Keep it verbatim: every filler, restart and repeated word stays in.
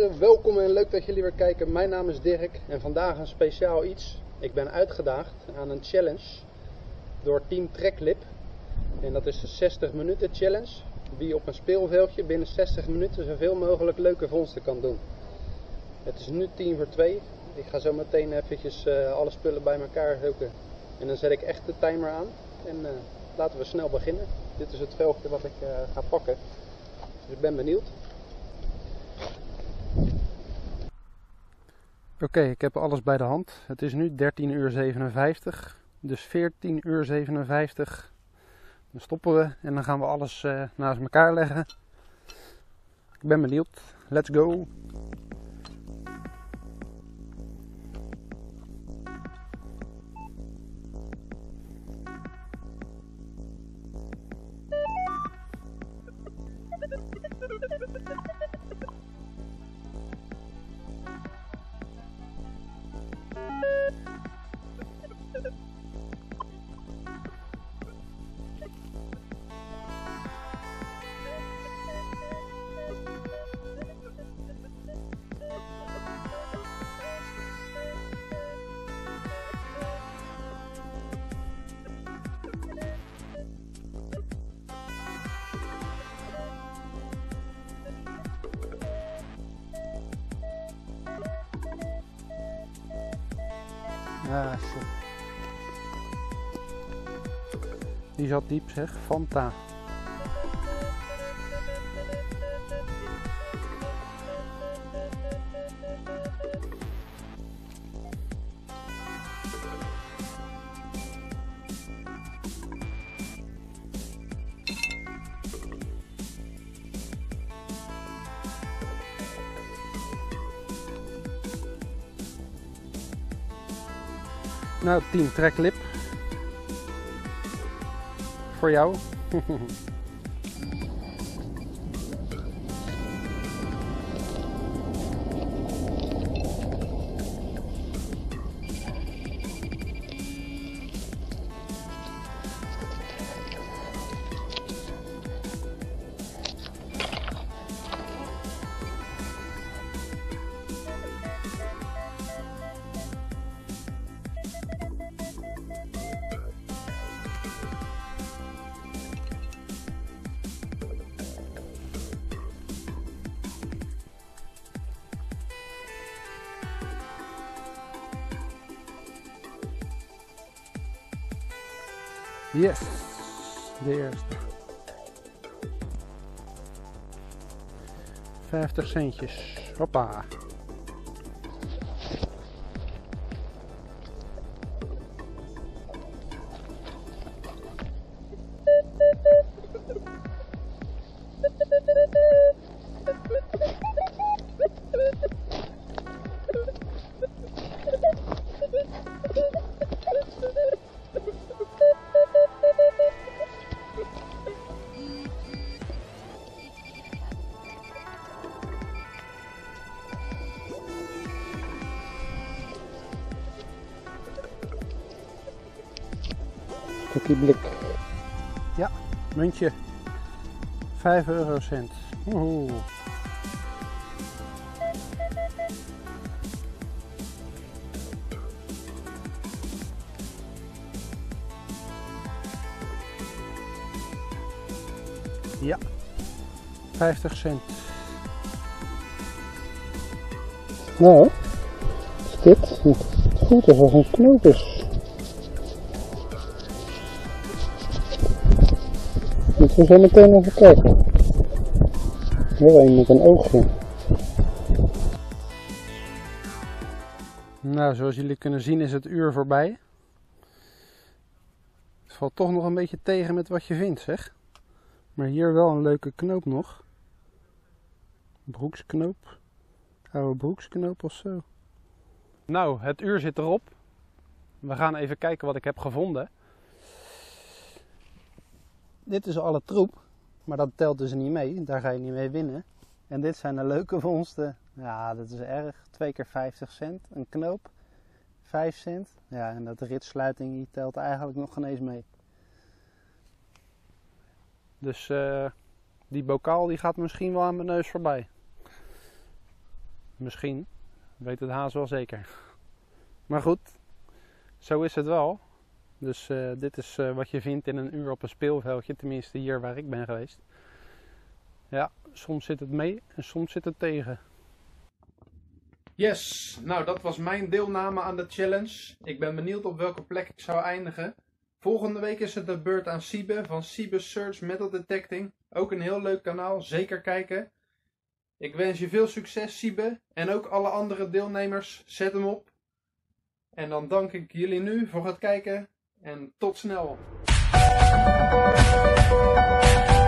heren, welkom en leuk dat jullie weer kijken. Mijn naam is Dirk en vandaag een speciaal iets. Ik ben uitgedaagd aan een challenge door Team Treklip. En dat is een zestig minuten challenge. Wie op een speelveldje binnen zestig minuten zoveel mogelijk leuke vondsten kan doen. Het is nu tien voor twee. Ik ga zo meteen eventjes uh, alle spullen bij elkaar zoeken. En dan zet ik echt de timer aan. En uh, laten we snel beginnen. Dit is het veldje wat ik uh, ga pakken. Dus ik ben benieuwd. Oké, okay, ik heb alles bij de hand. Het is nu dertien uur zevenenvijftig. Dus veertien uur zevenenvijftig. Dan stoppen we en dan gaan we alles uh, naast elkaar leggen. Ik ben benieuwd. Let's go! Ah, shit. Die zat diep, zeg. Fanta. Nou, Team Treklip. Voor jou. Yes, de eerste. vijftig centjes. Hoppa. Blik. Ja, muntje. vijf eurocent. Woehoe. Ja, vijftig cent. Nou, is dit? Goed, dat was een knoop is. Moeten we zo meteen even kijken. Heel een met een oogje. Nou, zoals jullie kunnen zien is het uur voorbij. Het valt toch nog een beetje tegen met wat je vindt, zeg. Maar hier wel een leuke knoop nog. Broeksknoop. Oude broeksknoop of zo. Nou, het uur zit erop. We gaan even kijken wat ik heb gevonden. Dit is alle troep, maar dat telt dus niet mee, daar ga je niet mee winnen. En dit zijn de leuke vondsten. Ja, dat is erg. twee keer vijftig cent, een knoop, vijf cent. Ja, en dat ritsluiting die telt eigenlijk nog geen eens mee. Dus uh, die bokaal die gaat misschien wel aan mijn neus voorbij. Misschien. Weet het haas wel zeker. Maar goed, zo is het wel. Dus uh, dit is uh, wat je vindt in een uur op een speelveldje. Tenminste hier waar ik ben geweest. Ja, soms zit het mee en soms zit het tegen. Yes, nou dat was mijn deelname aan de challenge. Ik ben benieuwd op welke plek ik zou eindigen. Volgende week is het de beurt aan Siebe van Siebe Search Metal Detecting. Ook een heel leuk kanaal, zeker kijken. Ik wens je veel succes Siebe en ook alle andere deelnemers, zet hem op. En dan dank ik jullie nu voor het kijken en tot snel.